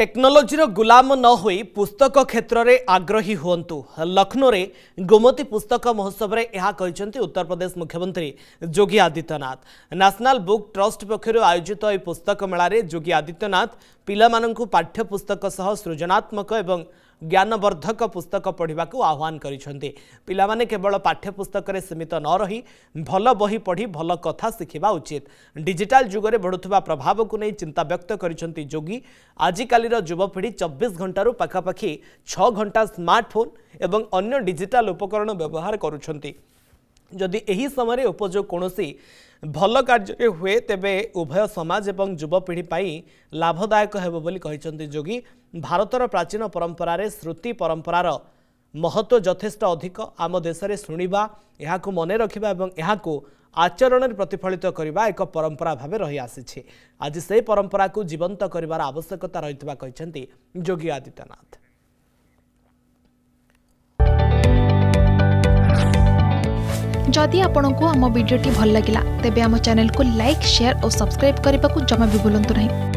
Technology गुलाम न होई पुस्तक क्षेत्र में आग्रही हुंतु। लखनऊ में गोमती पुस्तक महोत्सव में यह कहते उत्तर प्रदेश मुख्यमंत्री Yogi Adityanath. National Book Trust पक्षर आयोजित यह पुस्तक मेला योगी आदित्यनाथ पिलामानंकु पाठ्यपुस्तक सह सृजनात्मक एवं ज्ञानवर्धक पुस्तक पढ़ा आह्वान करिसेंति। पिलामाने केवल पाठ्यपुस्तक सीमित न रही भल बही पढ़ी भल कथा शिखा उचित। डिजिटल जुगरे बढ़ुवा प्रभाव को नहीं चिंता व्यक्त करिसेंति योगी। आजिकालीर युवपीढ़ी 24 घंटारू पाखापाखि 6 घंटा स्मार्टफोन एवं अन्य डिजिटल उपकरण व्यवहार करुछंती। जदि एही समय उपयोग कौनसी भल कार्य हुए तेबे उभय समाज एवं युवपीढ़ी पाई लाभदायक हेबो बोली कहिसंती योगी। भारतर प्राचीन परंपरा रे श्रुति परंपरार महत्व यथेष्ट अधिक। आम देश में शुणा यहाँ मने रखा एवं यहाँ आचरण में प्रतिफलित करने एक परंपरा भाव रही आसी। आज से परंपरा को जीवंत करार आवश्यकता रही कहते योगी आदित्यनाथ। जदि आपंक आम भिडी भल लगा तेब आम चैनल को लाइक शेयर और सब्सक्राइब करने को जमा भी भूलु नहीं।